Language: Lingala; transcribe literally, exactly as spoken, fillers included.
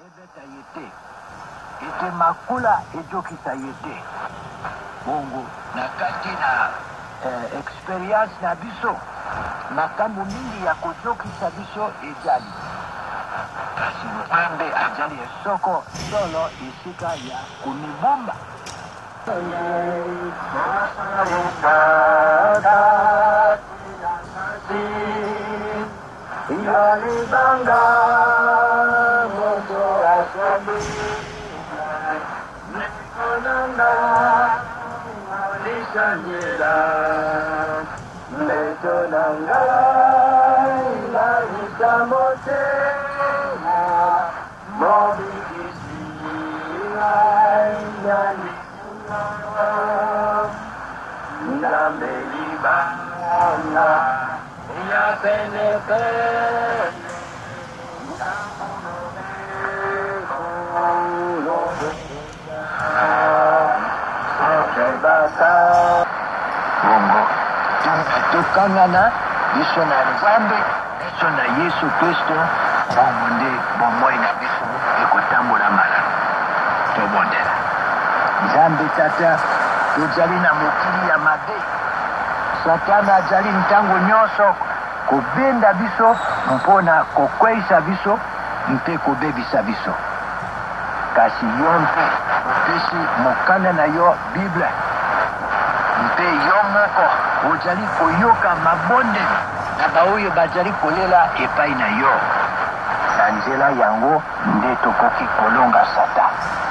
ebeta yete ete makula ejokisa yete bongo na kati na eh, experience na biso makambo mingi ya kojokisa biso ejali kasi nzambe ajali esoko solo esika ya kunibomba Yalibanga moto asabi Nekonanga Lisanyela Metonanga Ilalisa mote Mobikisi Ayani Nambelibanga Ya penepe bongo tukangana biso na nzambe biso na Yesu Kristo bongo nde bomoi na biso ekotambola malamu tobondela nzambe tata tozali na mokili ya mabe satana azali ntango nyonso kobenda biso mpona kokweyisa biso mpe kobebisa biso kasi yo mpe opesi mokanda na yo bible mpe yo moko ozali koyoka mabondeli na baoyo bazali kolela epai na yo na nzela yango nde tokoki kolonga Satan.